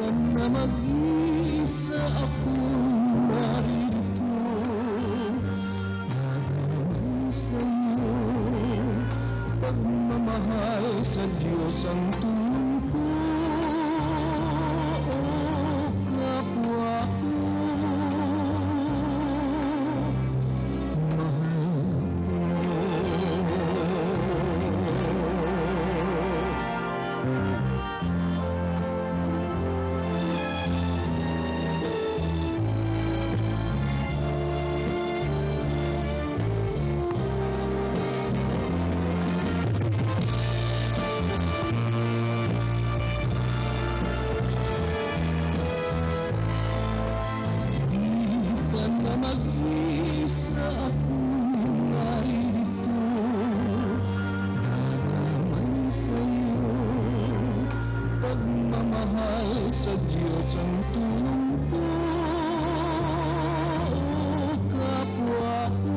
na mag-isa akong narito, nagamay sa'yo, pagmamahal sa Diyos ang tulong ko, o kapwa ko. Mag-isa akong narito, nagamay sa'yo, pagmamahal sa Diyos ang tulong ko, o kapwa ko.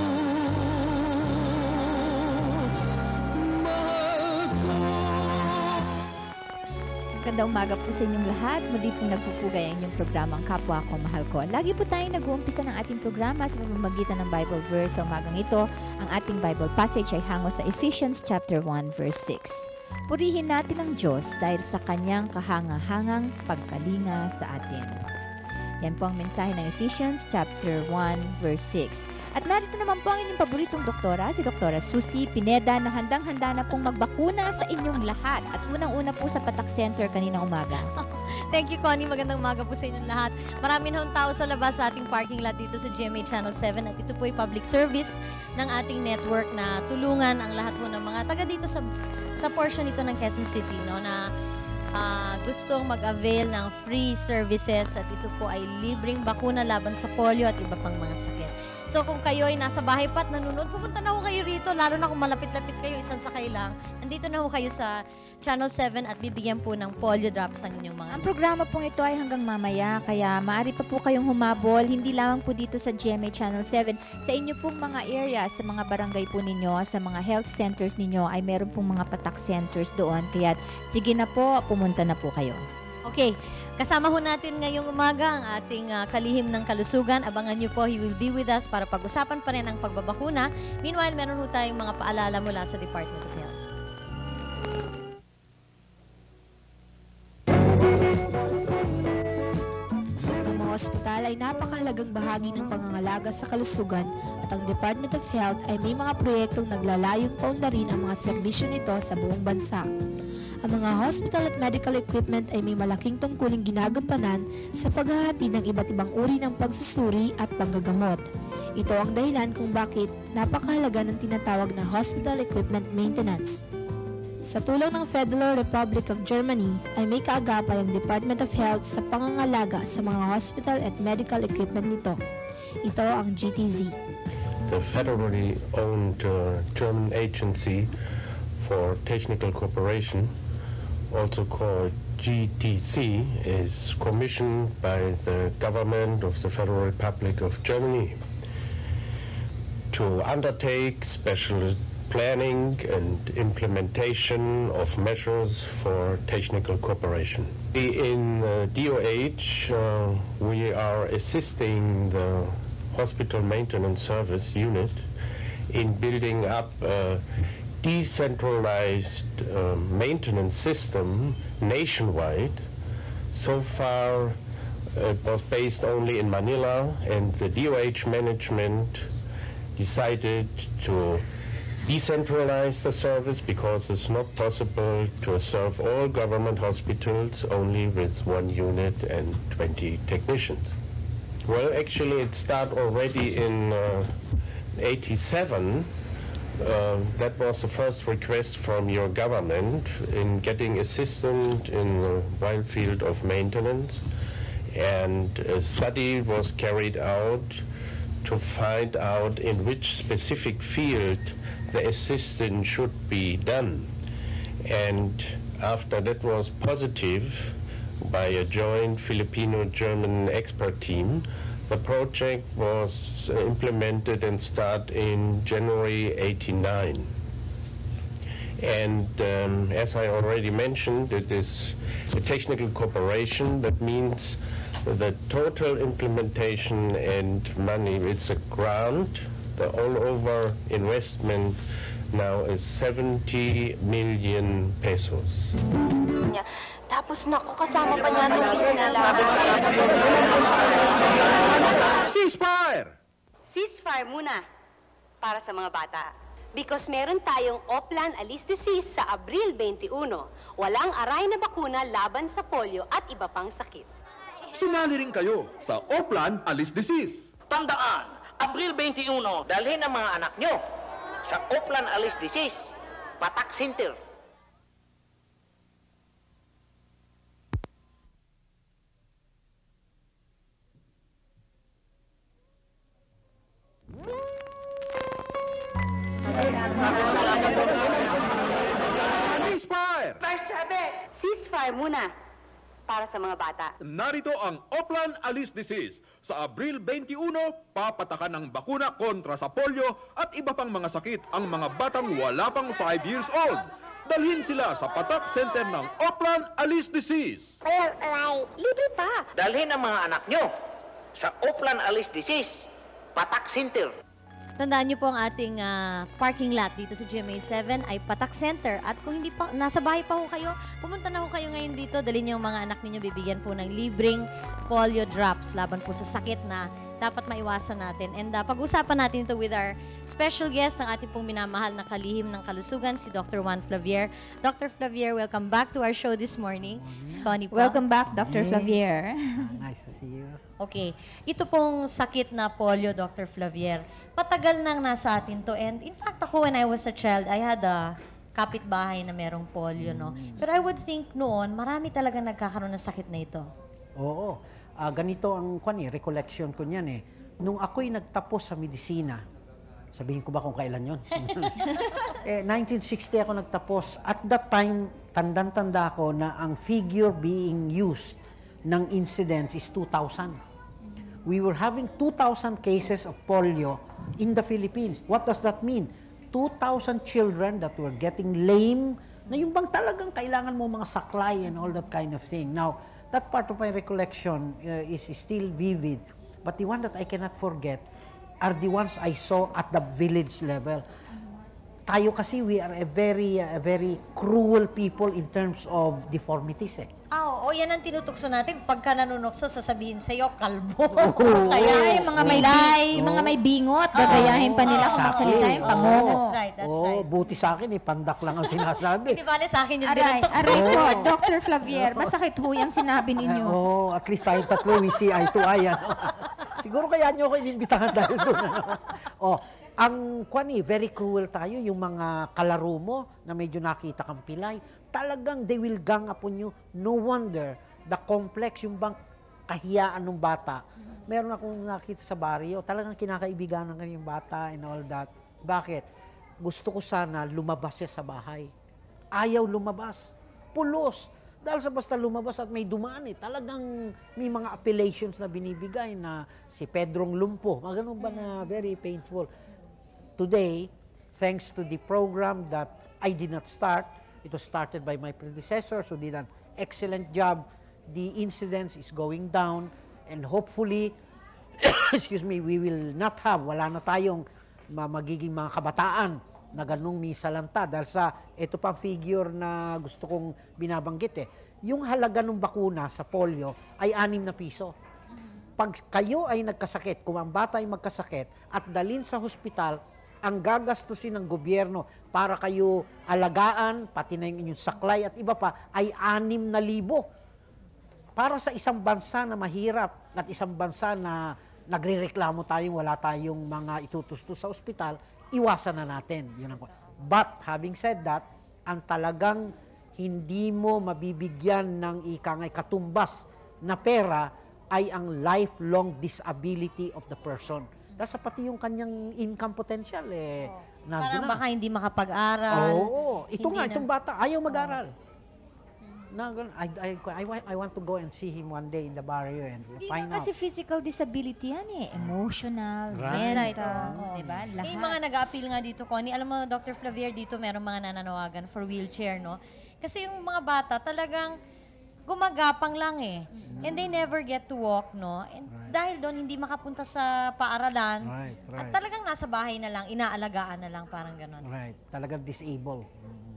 Mahal ko. Magandang umaga po sa inyong lahat. Muli pong nagpupugay ang inyong programang Kapwa Ko, Mahal Ko. Lagi po tayong nag-uumpisa ng ating programa sa pamamagitan ng Bible verse. Sa umagang ito, ang ating Bible passage ay hango sa Ephesians chapter 1 verse 6. Purihin natin ang Diyos dahil sa kanyang kahanga-hangang pagkalinga sa atin. Yan po ang mensahe ng Ephesians chapter 1 verse 6. At narito naman po ang inyong paboritong doktora, si Doktora Susie Pineda, na handang-handa na pong magbakuna sa inyong lahat. At unang-una po sa Patak Center kaninang umaga. Thank you, Connie. Magandang umaga po sa inyong lahat. Marami na tao sa labas sa ating parking lot dito sa GMA Channel 7. At ito po ay public service ng ating network na tulungan ang lahat po ng mga taga dito sa portion ito ng Quezon City, no, na gustong mag-avail ng free services, at ito po ay libreng bakuna laban sa polio at iba pang mga sakit. So kung kayo ay nasa bahay pa at nanonood, pupunta na ho kayo rito, lalo na kung malapit-lapit kayo, isang sakay lang. Andito na ho kayo sa Channel 7 at bibigyan po ng polio drops ang inyong mga... Ang programa pong ito ay hanggang mamaya, kaya maaari pa po kayong humabol, hindi lamang po dito sa GMA Channel 7. Sa inyo pong mga area, sa mga barangay po ninyo, sa mga health centers ninyo, ay meron pong mga patak centers doon. Kaya sige na po, pumunta na po kayo. Okay, kasama ho natin ngayong umaga ang ating kalihim ng kalusugan. Abangan niyo po, he will be with us para pag-usapan pa rin ang pagbabakuna. Meanwhile, meron ho tayong mga paalala mula sa Department of Health. Ang mga ospital ay napakahalagang bahagi ng pangangalaga sa kalusugan, at ang Department of Health ay may mga proyektong naglalayong paunlarin ang mga serbisyo nito sa buong bansa. Ang mga hospital at medical equipment ay may malaking tungkuling ginagampanan sa paghahatid ng iba't ibang uri ng pagsusuri at panggagamot. Ito ang dahilan kung bakit napakahalaga ng tinatawag na hospital equipment maintenance. Sa tulong ng Federal Republic of Germany ay may kaagapay ang Department of Health sa pangangalaga sa mga hospital at medical equipment nito. Ito ang GTZ. The federally owned German Agency for Technical Cooperation, also called GTC, is commissioned by the government of the Federal Republic of Germany to undertake special planning and implementation of measures for technical cooperation. In DOH, we are assisting the Hospital Maintenance Service unit in building up decentralized maintenance system nationwide. So far, it was based only in Manila, and the DOH management decided to decentralize the service because it's not possible to serve all government hospitals only with 1 unit and 20 technicians. Well, actually, it started already in 87. That was the first request from your government in getting assistance in the wild field of maintenance, and a study was carried out to find out in which specific field the assistance should be done. And after that was positive by a joint Filipino-German expert team, the project was implemented and started in January 89. And as I already mentioned, it is a technical cooperation. That means the total implementation and money, it's a grant. The all-over investment now is 70 million pesos. Tapos naku, kasama pa niya itong isinalaban. Ceasefire! Ceasefire muna para sa mga bata. Because meron tayong Oplan Alis Disease sa Abril 21. Walang aray na bakuna laban sa polio at iba pang sakit. Sumali rin kayo sa Oplan Alis Disease. Tandaan, Abril 21, dalhin ang mga anak nyo sa Oplan Alis Disease, Patak Center. Ceasefire! Ceasefire muna para sa mga bata. Narito ang Oplan Alis Disease. Sa Abril 21, papatakan ng bakuna kontra sa polio at iba pang mga sakit ang mga batang wala pang 5 years old. Dalhin sila sa Patak Center ng Oplan Alis Disease. Libre pa. Dalhin ang mga anak nyo sa Oplan Alis Disease, Patak Center. Tandaan niyo po ang ating parking lot dito sa GMA 7 ay Patak Center. At kung hindi pa, nasa bahay pa ho kayo, pumunta na ho kayo ngayon dito. Dalhin niyo ang mga anak ninyo, bibigyan po ng libreng polio drops laban po sa sakit na dapat maiwasan natin. And pag-usapan natin ito with our special guest, ang ating pong minamahal na kalihim ng kalusugan, si Dr. Juan Flavier. Dr. Flavier, welcome back to our show this morning. Si Connie po. Welcome back, Dr. Flavier. Nice to see you. Okay. Ito pong sakit na polio, Dr. Flavier, patagal nang nasa atin to. And in fact, ako when I was a child, I had a kapitbahay na merong polio, no? Pero I would think noon, marami talaga nagkakaroon ng sakit na ito. Oo. Ganito ang recollection ko niyan eh. Nung ako'y nagtapos sa medisina, sabihin ko ba kung kailan yon? 1960 ako nagtapos. At that time, tandang-tanda ko na ang figure being used ng incidence is 2,000. We were having 2,000 cases of polio in the Philippines. What does that mean? 2,000 children that were getting lame, na yung bang talagang kailangan mo mga saklay and all that kind of thing. Now, that part of my recollection is still vivid. But the one that I cannot forget are the ones I saw at the village level. Tayo kasi, we are a very cruel people in terms of deformities eh. Yan ang tinutukso natin. Pagka nanunokso, sasabihin sa'yo, kalbo. Kaya yung mga may bingot, gagayahin pa nila kung magsalita yung pangungot. That's right. Buti sa akin, pandak lang ang sinasabi. Di bale sa akin yung Aray dinatokso. po, Dr. Flavier, masakit ho yung sinabi ninyo. At least tayong tatlo, we see eye to eye. Siguro kaya nyo ako inimbitahan dahil doon. Ang very cruel tayo, yung mga kalaro mo na medyo nakita kang pilay, talagang they will gang upon you. No wonder, the complex, yung bang kahiyaan ng bata. Meron akong nakita sa baryo, talagang kinakaibigan ng kanyang bata and all that. Bakit? Gusto ko sana lumabas siya sa bahay. Ayaw lumabas. Pulos. Dahil sa basta lumabas at may dumaan talagang may mga appellations na binibigay na si Pedrong Lumpo. Ganun ba na very painful. Today, thanks to the program that I did not start, it was started by my predecessors who did an excellent job. The incidence is going down and hopefully, we will not have, wala na tayong magiging mga kabataan na ganung misalanta. Dahil sa ito pa figure na gusto kong binabanggit yung halaga ng bakuna sa polio ay 6 na piso. Pag kayo ay nagkasakit, kung ang bata ay magkasakit at dalhin sa hospital, ang gagastusin ng gobyerno para kayo alagaan, pati na yung inyong saklay at iba pa, ay 6,000. Para sa isang bansa na mahirap at isang bansa na nagrereklamo tayong wala tayong mga itutustos sa ospital, iwasan na natin. Yun ang, but having said that, ang talagang hindi mo mabibigyan ng ikangay katumbas na pera ay ang lifelong disability of the person. Dahil sa pati yung kanyang income potential Parang baka hindi makapag-aral. Ito nga, itong bata, ayaw mag-aral. I want to go and see him one day in the barrio and Hindi find lang out. kasi physical disability yan eh. Emotional, Right. mental, Oo. diba? Lahat. Yung mga nag-a-appeal nga dito, Connie, alam mo, Dr. Flavier, dito meron mga nananawagan for wheelchair, no? Kasi yung mga bata talagang gumagapang lang eh. And they never get to walk, no? And dahil doon, hindi makapunta sa paaralan. Right. At talagang nasa bahay na lang, inaalagaan na lang, parang ganon. Right. Talagang disabled.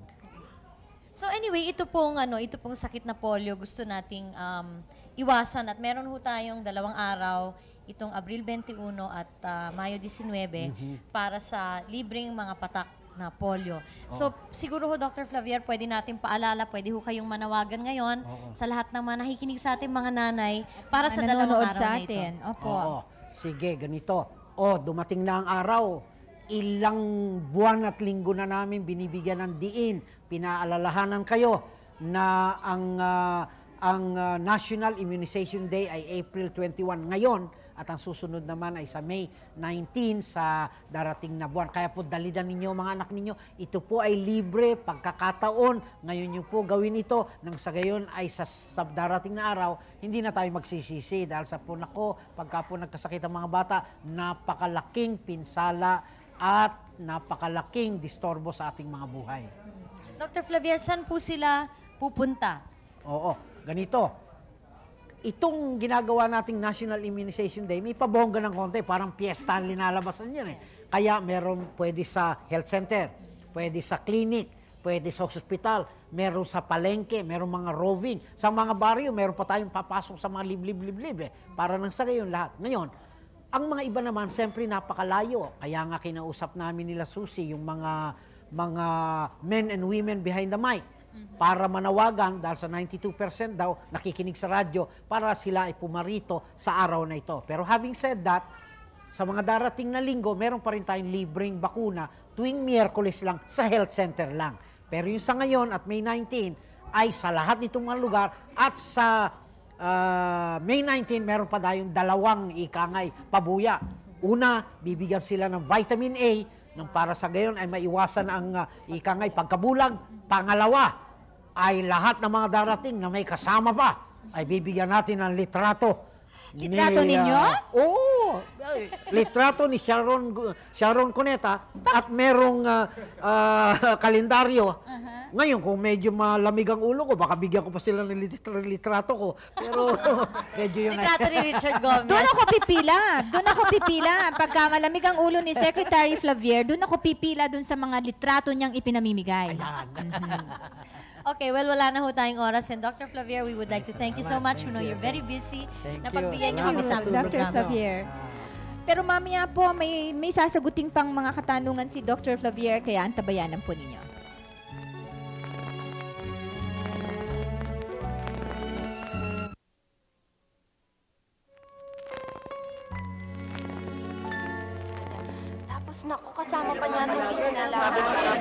So anyway, ito pong sakit na polio gusto nating iwasan at meron ho tayong 2 araw, itong Abril 21 at Mayo 19 para sa libreng mga patak na polio. So siguro ho Dr. Flavier, pwede natin paalala, pwede ho kayong manawagan ngayon sa lahat ng mga nakikinig sa ating mga nanay para sa 2 nanonood araw sa na ito. atin. Opo. Oo. Sige, ganito. Dumating na ang araw. Ilang buwan at linggo na namin binibigyan ng diin. Pinaalalahanan kayo na ang National Immunization Day ay April 21 ngayon at ang susunod naman ay sa May 19 sa darating na buwan. Kaya po dalidan ninyo mga anak ninyo. Ito po ay libre pagkakataon. Ngayon nyo po gawin ito nang sa gayon ay sa darating na araw hindi na tayo magsisisi dahil sa po pagka po nagkasakit ang mga bata, napakalaking pinsala at napakalaking distorbo sa ating mga buhay. Dr. Flavier, saan po sila pupunta? Oo, ganito. Itong ginagawa nating National Immunization Day, may pabongga ng konti, parang piyesta ang linalabasan yan eh. Kaya meron pwede sa health center, pwede sa clinic, pwede sa hospital, meron sa palengke, meron mga roving. Sa mga baryo, meron pa tayong papasok sa mga liblib eh. Para nang sa gayon lahat. Ngayon, ang mga iba naman, siyempre napakalayo. Kaya nga kinausap namin nila Susie, yung mga men and women behind the mic para manawagan dahil sa 92% daw nakikinig sa radyo para sila ay pumarito sa araw na ito. Pero having said that, sa mga darating na linggo, meron pa rin tayong libreng bakuna tuwing Miyerkules lang sa health center lang. Pero yung sa ngayon at May 19 ay sa lahat nitong mga lugar at sa May 19, meron pa tayong 2 ikangay pabuya. Una, bibigyan sila ng vitamin A nang para sa gayon ay maiwasan ang ikangay pagkabulag. Pangalawa, ay lahat ng mga darating na may kasama pa ay bibigyan natin ng litrato. Litrato ninyo? Oo. Litrato ni Sharon Cuneta at merong kalendaryo. Ngayon, kung medyo malamig ang ulo ko, baka bigyan ko pa sila ng litrato ko. Pero medyo yun Litrato ni Richard Gomez. Doon ako pipila. Pagka malamig ang ulo ni Secretary Flavier, doon ako pipila doon sa mga litrato niyang ipinamimigay. Okay, well, wala na ho tayong oras. And Dr. Flavier, we would like to thank you so much. We know you're very busy. Thank you. Napagbigyan niyo kami sa aming Dr. programa. Flavier. Pero mamaya po, may sasagutin pang mga katanungan si Dr. Flavier, kaya antabayanan po ninyo. Tapos naku, kasama pa niya nung isinalaman.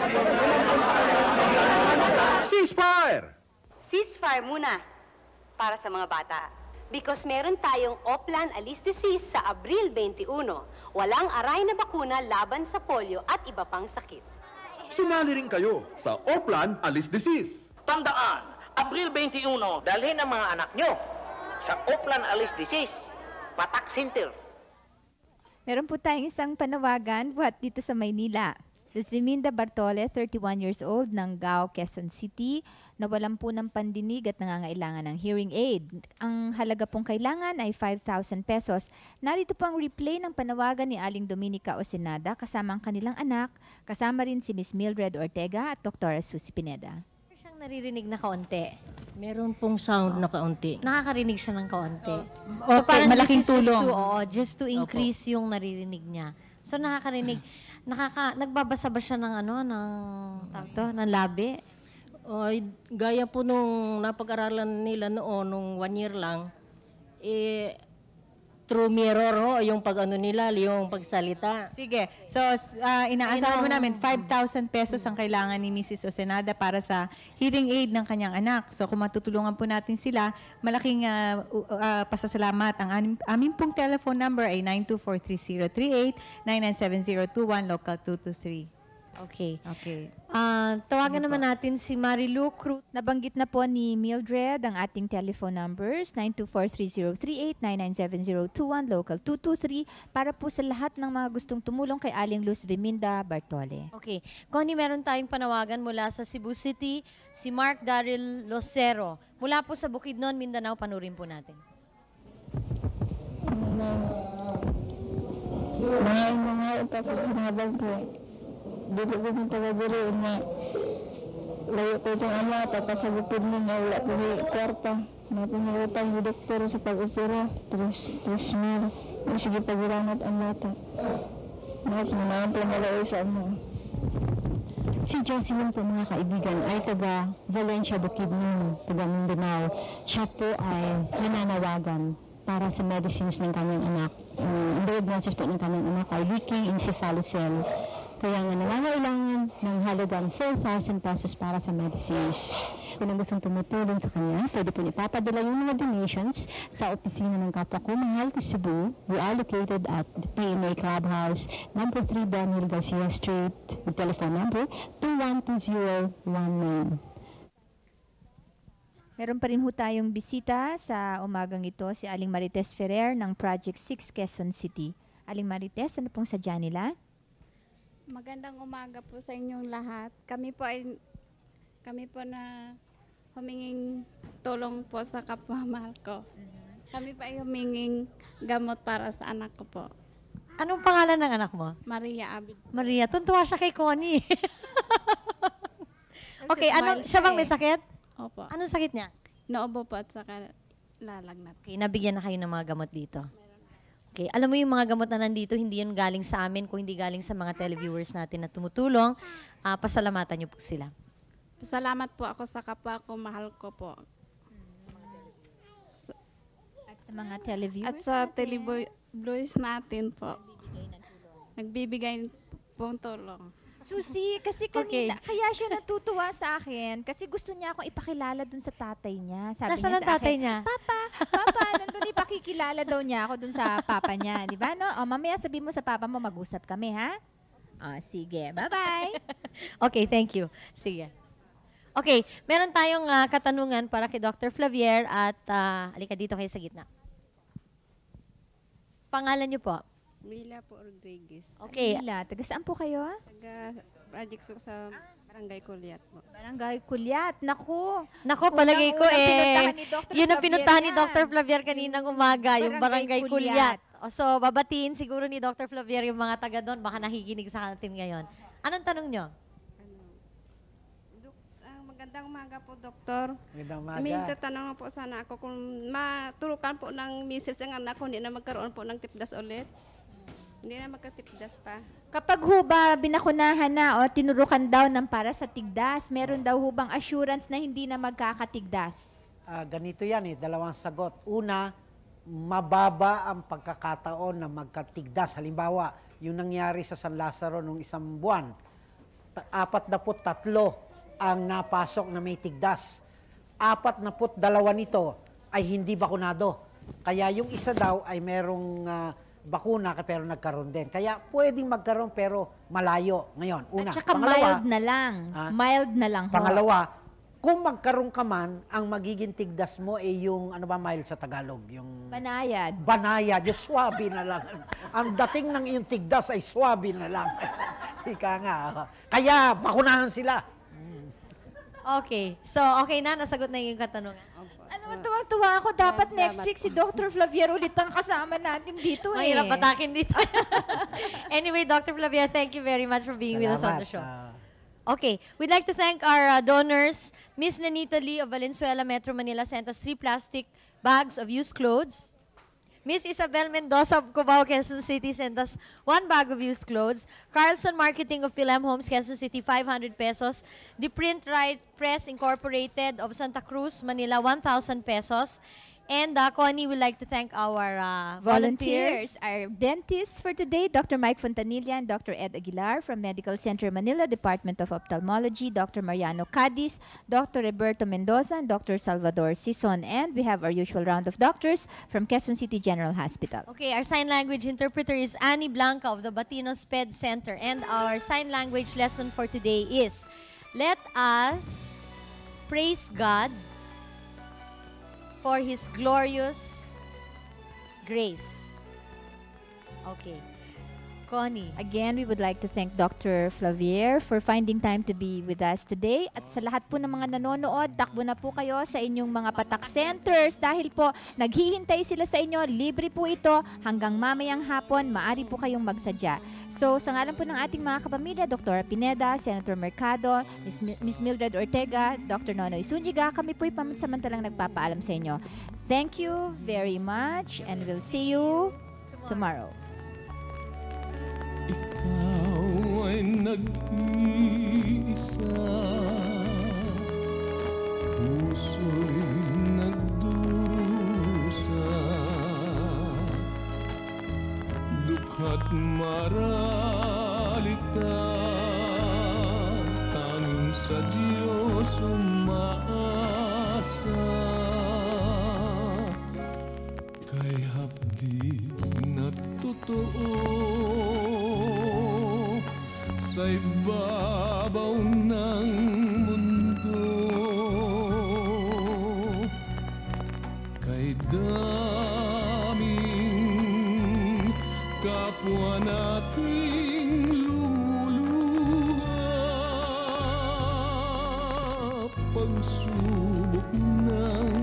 Ceasefire! Ceasefire muna para sa mga bata. Because meron tayong Oplan Alis Disease sa Abril 21. Walang aray na bakuna laban sa polio at iba pang sakit. Sumali rin kayo sa Oplan Alis Disease. Tandaan, Abril 21, dalhin ang mga anak nyo sa Oplan Alis Disease, Patak Center. Meron po tayong isang panawagan buhat dito sa Maynila. Luzviminda Bartole, 31 years old, ng Gao, Quezon City, nawalan po ng pandinig at nangangailangan ng hearing aid. Ang halaga pong kailangan ay 5,000 pesos. Narito po ang replay ng panawagan ni Aling Dominica Osenada kasama ang kanilang anak, kasama rin si Miss Mildred Ortega at Dr. Susie Pineda. Siyang naririnig na kaunti. Meron pong sound na kaunti. Nakakarinig siya ng kaunti. Okay, parang malaking this is tulong. Just to increase yung naririnig niya. So nakakarinig. Nagbabasa ba siya ng ng labi? Gaya po nung napag-aralan nila noon, nung 1 year lang, through mirror ho, yung nila, yung pagsalita. Sige. So, inaasahan mo namin 5,000 pesos ang kailangan ni Mrs. Osenada para sa hearing aid ng kanyang anak. So, kung matutulungan po natin sila, malaking pasasalamat. Ang aming pong telephone number ay 9243038, 997-021, local 223. Okay. Okay. Tawagan naman natin si Marilu Cruz. Nabanggit na po ni Mildred ang ating telephone numbers, 924-3038, 997-021, local 223, para po sa lahat ng mga gustong tumulong kay Aling Luz Beminda Bartole. Okay. Connie, meron tayong panawagan mula sa Cebu City, si Mark Daryl Locero. Mula po sa Bukidnon, Mindanao, panurin po natin. Mga ipapaghinabang ko. Dito ko yung taga-diri na layo ko itong ama, papasagupin mo na wala ko yung kwarta. Napinagutang yung doktor sa pag-opera, 3,000. Sige pagiranat ang bata. Naman po malao sa ama. Si Jocelyn po mga kaibigan ay taga Valencia, Bukidnon, taga Mindanao. Siya po ay nananawagan para sa medicines ng kanyang anak. Ang diagnosis po ng kanyang anak ay leaking encephalocele. Kaya nga nangangailangan ng halagang 4,000 pesos para sa medicines. Kung gustong tumutulong sa kanya, pwede po ipapadala yung mga donations sa opisina ng Kapwa Ko Mahal ko Cebu. We are located at the PMA Clubhouse, number 3 Daniel Garcia Street, with telephone number 212019. Meron pa rin ho tayong bisita sa umagang ito, si Aling Marites Ferrer ng Project 6 Quezon City. Aling Marites, ano pong sadya nila? Magandang umaga po sa inyong lahat. Kami po na huminging tulong po sa kapwa mahal ko. Kami pa ay huminging gamot para sa anak ko po. Anong pangalan ng anak mo? Maria Abid. Maria, tuntua siya kay Connie. Okay, siya bang may sakit? Opo. Anong sakit niya? Noobo po at saka lalagnat. Okay, nabigyan na kayo ng mga gamot dito. Okay, alam mo yung mga gamot na nandito, hindi yun galing sa amin, kung hindi galing sa mga televiewers natin na tumutulong, pasalamatan niyo po sila. Salamat po ako sa kapwa ko, mahal ko po. At sa mga televiewers at sa televiewers natin po. Nagbibigay pong tulong. Susi, kasi kanina, kaya siya natutuwa sa akin kasi gusto niya akong ipakilala dun sa tatay niya. Sabi Nasaan niya ang sa tatay akin, niya? Papa, nandun ipakikilala daw niya ako dun sa papa niya. Di ba? No? O, mamaya sabihin mo sa papa mo, mag-usap kami, ha? O, sige. Bye-bye. Okay, thank you. Sige. Okay, meron tayong katanungan para kay Dr. Flavier at alika dito kayo sa gitna. Pangalan niyo po? Mila po Rodriguez. Okay. Mila, taga saan po kayo? Taga projects po sa Barangay Kulyat po. Barangay Kulyat. Naku, palagay ko yun ang pinuntahan ni Dr. Dr. Flavier kaninang umaga, yung Barangay Kulyat. Kulyat. So, babatiin siguro ni Dr. Flavier yung mga taga doon, baka nakikinig sa atin ngayon. Anong tanong nyo? Magandang umaga po, Doktor. Magandang umaga. May tatanong po sana ako kung maturukan po ng misis ang anak ko, hindi na magkaroon po ng tipdas ulit. Hindi na magka-tipdas pa. Kapag ho ba binakunahan na o tinurukan daw ng para sa tigdas, meron daw ho bang assurance na hindi na magkakatigdas? Ganito yan dalawang sagot. Una, mababa ang pagkakataon na magkatigdas. Halimbawa, yung nangyari sa San Lazaro nung isang buwan, 43 ang napasok na may tigdas. 42 nito ay hindi bakunado. Kaya yung isa daw ay merong bakuna pero nagkaroon din. Kaya pwedeng magkaroon pero malayo. Ngayon, una. At saka mild na lang. Mild na lang ho. Pangalawa, kung magkaroon ka man, ang magiging tigdas mo ay yung, ano ba mild sa Tagalog? Yung banayad. Banayad, yung swabe na lang. Ang dating ng iyong tigdas ay swabe na lang. Ika nga. Kaya, bakunahan sila. Okay. So, okay na? Nasagot na yung katanungan. Alam mo, tuwang-tuwa ako. Dapat next week si Dr. Flavier ulit ang kasama natin dito Mahirap patakin dito. Anyway, Dr. Flavier, thank you very much for being with us on the show. Okay, we'd like to thank our donors. Miss Nanita Lee of Valenzuela, Metro Manila sent us 3 plastic bags of used clothes. Miss Isabel Mendoza of Cubao, Quezon City sent us 1 bag of used clothes. Carlson Marketing of Philem Homes, Quezon City, 500 pesos. The Print Right Press Incorporated of Santa Cruz, Manila, 1,000 pesos. And Connie would like to thank our Volunteers, our dentists for today, Dr. Mike Fontanilla and Dr. Ed Aguilar from Medical Center Manila, Department of Ophthalmology, Dr. Mariano Cadiz, Dr. Roberto Mendoza, and Dr. Salvador Sison. And we have our usual round of doctors from Quezon City General Hospital. Okay, our sign language interpreter is Annie Blanca of the Batinos Ped Center. And our sign language lesson for today is, let us praise God for His glorious grace. Okay. Connie. Again, we would like to thank Dr. Flavier for finding time to be with us today. At sa lahat po ng mga nanonood, takbo na po kayo sa inyong mga patak centers dahil po naghihintay sila sa inyo. Libre po ito hanggang mamayang hapon. Maari po kayong magsadya. So, sa ngalan po ng ating mga kapamilya, Dr. Pineda, Senator Mercado, Ms. Mildred Ortega, Dr. Nonoy Zuniga, kami po'y samantalang nagpapaalam sa inyo. Thank you very much and we'll see you tomorrow. Ikaw ay nag-iisa, puso'y nagdurusa, dukha't maralita, tanging sa Diyos umaasa, kay hapdi na totoo sa ibabaw ng mundo, kay daming kapwa nating lumuluha, pagsubok ng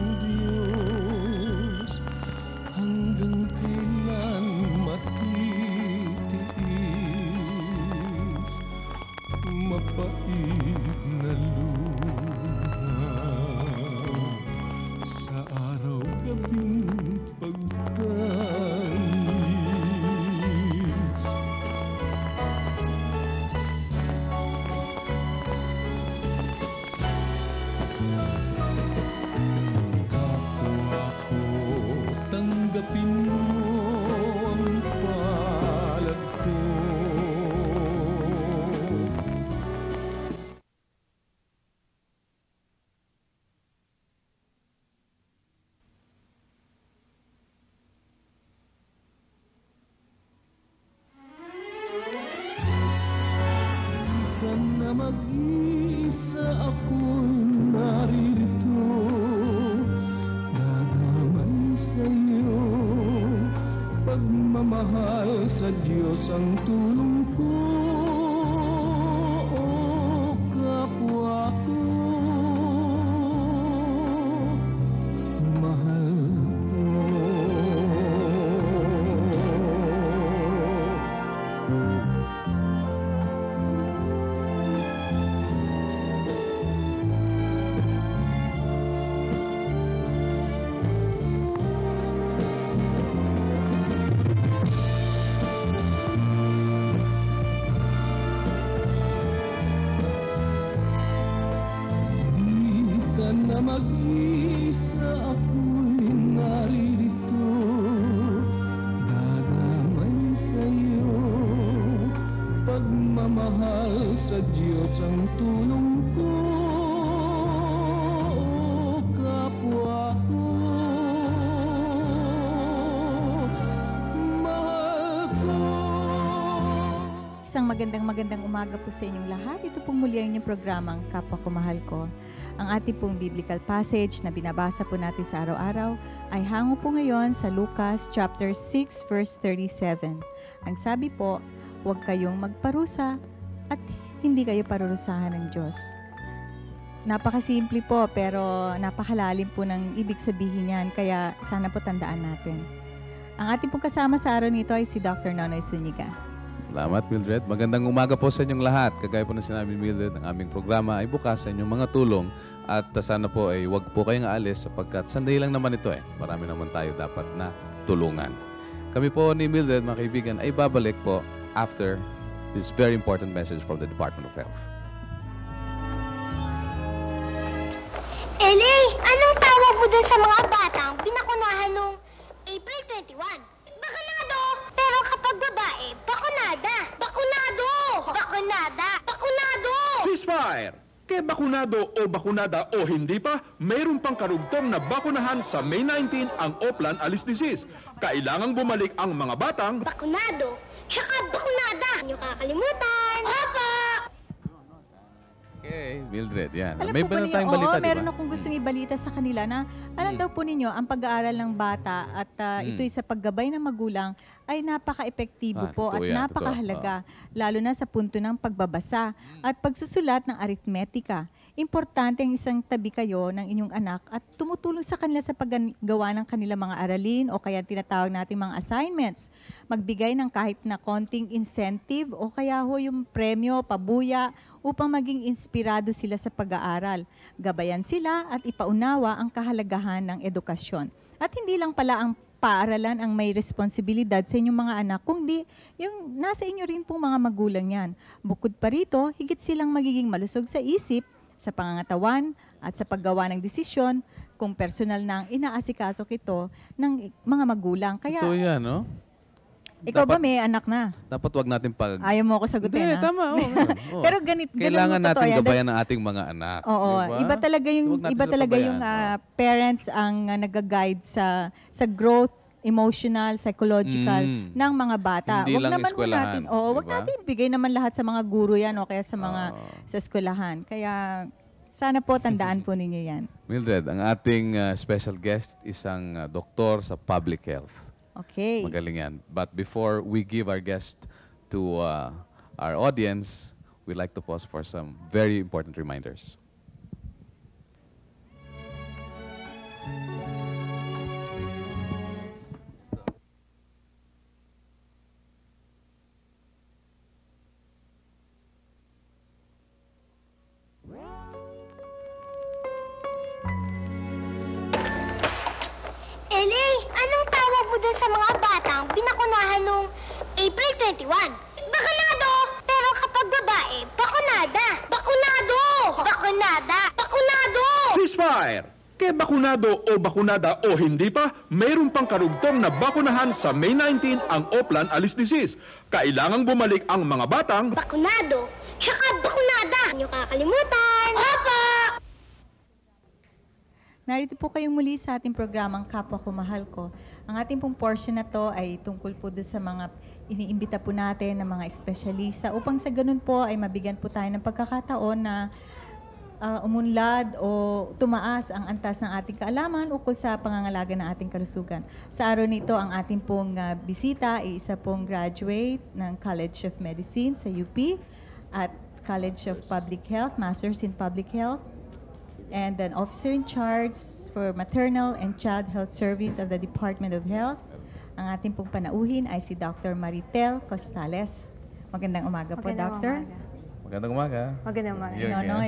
Diyos hanggang kailan mapait na luha sa araw-gabing pagtanis. Kapwa ko, tanggapin mo ang palad ko. Mag-isa ako'y naririto, dadamay sa'yo, pagmamahal sa Diyos ang tulong ko, o kapwa ko, mahal ko. Na mag-isa ako'y naririto, dadamay sa'yo, pagmamahal sa Diyos ang tulong ko, o kapwa ko, mahal ko. Isang magandang umaga po sa inyong lahat. Ito pong muli ang inyong programang Kapwa Ko Mahal Ko. Ang ating pong biblical passage na binabasa po natin sa araw-araw ay hango po ngayon sa Lucas chapter 6 verse 37. Ang sabi po, huwag kayong magparusa at hindi kayo parurusahan ng Diyos. Napakasimple po pero napakalalim po ng ibig sabihin niyan, kaya sana po tandaan natin. Ang ating pong kasama sa araw nito ay si Dr. Nonoy Zuniga. Salamat, Mildred. Magandang umaga po sa inyong lahat. Kagaya po na sinabi ni Mildred, ang aming programa ay bukas sa inyong mga tulong at sana po ay huwag po kayong aalis sapagkat sandali lang naman ito eh. Marami naman tayo dapat na tulungan. Kami po ni Mildred, mga kaibigan, ay babalik po after this very important message from the Department of Health. LA, anong tawag mo dun sa mga batang binakunahan nung April 21? Bakunado! Pero kapag babae, bakunada! Bakunado! Bakunada! Bakunado! Ceasefire! Kaya bakunado o bakunada o hindi pa, mayroon pang karugtong na bakunahan sa May 19 ang Oplan Alice Disease. Kailangang bumalik ang mga batang Bakunado! Tsaka bakunada! Hindi nyo kakalimutan! Opo! Okay, Mildred, yan. Alam May po ba ba tayong ninyo, balita, oo, di meron ba? akong gustong ibalita sa kanila na alam daw po ninyo, ang pag-aaral ng bata at ito'y sa paggabay ng magulang ay napaka-epektibo po at totoo yan, napakahalaga, lalo na sa punto ng pagbabasa at pagsusulat ng aritmetika. Importante ang isang tabi kayo ng inyong anak at tumutulong sa kanila sa paggawa ng kanilang mga aralin o kaya tinatawag natin mga assignments. Magbigay ng kahit na konting incentive o kaya ho yung premyo, pabuya upang maging inspirado sila sa pag-aaral. Gabayan sila at ipaunawa ang kahalagahan ng edukasyon. At hindi lang pala ang paaralan ang may responsibilidad sa inyong mga anak, kundi yung nasa inyo rin pong mga magulang yan. Bukod pa rito, higit silang magiging malusog sa isip, sa pangangatawan at sa paggawa ng desisyon kung personal nang inaasikaso ito ng mga magulang. Kaya, Ito yan, no? ikaw ba may anak na? Dapat wag natin pag... Ayaw mo ako sagutin, Hindi, ha? tama. Oo. Pero ganito Kailangan totoo natin yan. gabayan ng ating mga anak. Oo, diba? iba talaga yung Huwag natin iba sila talaga pabayaan. yung parents ang nag-guide sa growth, emotional, psychological ng mga bata. Hindi lang naman ho eskwelahan, natin, wag diba? natin bigay naman lahat sa mga guro yan o kaya sa mga sa eskwelahan. Kaya sana po tandaan po ninyo yan. Mildred, ang ating special guest isang doktor sa public health. Okay. Magaling yan. But before we give our guest to our audience, we'd like to pause for some very important reminders. LA, anong tawag mo dun sa mga batang binakunahan nung April 21? Bakunado! Pero kapag babae, bakunada! Bakunado! Bakunada! Bakunado! Ceasefire! Kaya bakunado o bakunada o hindi pa, mayroon pang karugtong na bakunahan sa May 19 ang Oplan Alice Disease. Kailangang bumalik ang mga batang Bakunado! Tsaka bakunada! Hindi nyo kakalimutan! Opo! Narito po kayong muli sa ating programang Kapwa Ko Mahal Ko. Ang ating pong portion na to ay tungkol po doon sa mga iniimbita po natin ng mga espesyalista upang sa ganun po ay mabigyan po tayo ng pagkakataon na umunlad o tumaas ang antas ng ating kaalaman ukol sa pangangalaga ng ating kalusugan. Sa araw nito, ang ating pong bisita ay isa pong graduate ng College of Medicine sa UP at College of Public Health, Masters in Public Health, and an officer in charge for Maternal and Child Health Service of the Department of Health. Ang ating pong panauhin ay si Dr. Maritel Costales. Magandang umaga po, Magandang Doctor. umaga. Magandang umaga. Magandang umaga. Si Nonoy.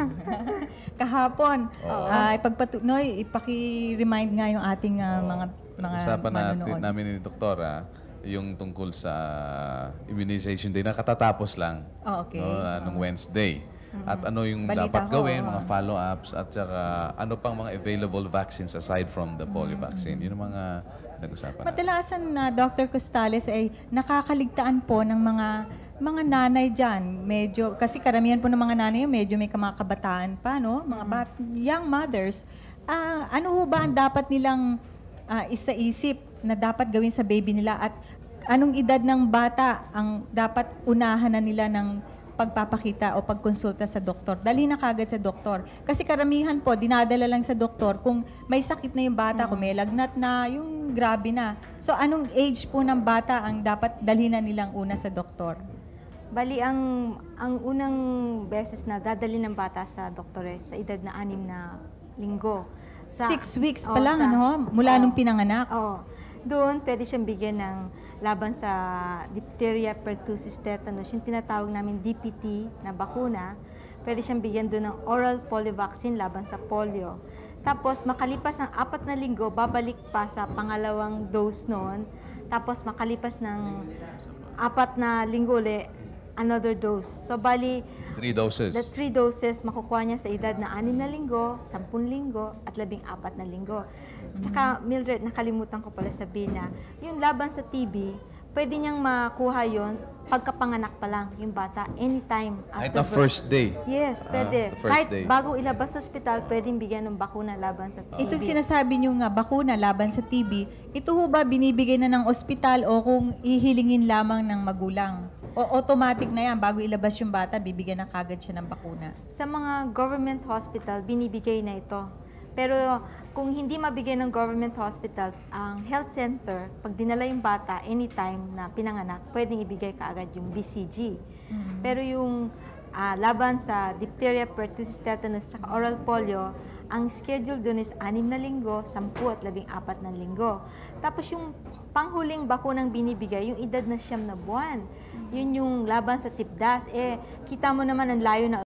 Kahapon, Oo. ipagpatuloy, ipaki-remind nga yung ating mga Usapan manonood. namin ni Doktora yung tungkol sa immunization day na katatapos lang. Oh, okay. No, nung Wednesday. At ano yung Balita dapat ko, gawin, oo. mga follow-ups, at saka ano pang mga available vaccines aside from the polio vaccine. Yun ang mga nag-usapan natin. Madalasan na Dr. Costales ay nakakaligtaan po ng mga nanay dyan. Medyo, kasi karamihan po ng mga nanay medyo may mga kabataan pa, no? Mga young mothers. Ano ho ba ang dapat nilang isa-isip na dapat gawin sa baby nila at anong edad ng bata ang dapat unahan na nila ng pagpapakita o pagkonsulta sa doktor? Dali na kagad sa doktor. Kasi karamihan po, dinadala lang sa doktor kung may sakit na yung bata, kung may lagnat na, yung grabe na. So, anong age po ng bata ang dapat dalhin na nilang una sa doktor? Bali, ang unang beses na dadali ng bata sa doktor sa edad na 6 na linggo. 6 weeks pa lang, ano? Mula nung pinanganak? Oo. Doon, pwede siyang bigyan ng laban sa diphtheria, pertussis, tetanus, yung tinatawag namin DPT na bakuna. Pwede siyang bigyan doon ng oral polio vaccine laban sa polio. Tapos, makalipas ng 4 na linggo, babalik pa sa pangalawang dose noon. Tapos, makalipas ng 4 na linggo ulit, another dose. So, bali, 3 doses. the 3 doses makukuha niya sa edad na 6 na linggo, 10 linggo, at 14 na linggo. Tsaka, Mildred, nakalimutan ko pala sabihin na, yung laban sa TB, pwede niyang makuha yon pagkapanganak pa lang yung bata, anytime. Kahit na first day. Yes, pwede. the first Kahit day. bago ilabas sa ospital, pwedeng bigyan ng bakuna laban sa TB. Itong sinasabi niyo nga, bakuna laban sa TB, ito ho ba binibigay na ng ospital o kung ihilingin lamang ng magulang? O automatic na yan, bago ilabas yung bata, bibigyan na kagad siya ng bakuna? Sa mga government hospital, binibigay na ito. Pero kung hindi mabigay ng government hospital, ang health center, pag dinala yung bata, anytime na pinanganak, pwedeng ibigay kaagad yung BCG. Pero yung laban sa diphtheria, pertussis, tetanus, at oral polio, ang schedule dun is 6 na linggo, 10 at 14 na linggo. Tapos yung panghuling bakunang binibigay, yung edad na 9 na buwan. Yun yung laban sa tipdas. Kita mo naman ang layo ng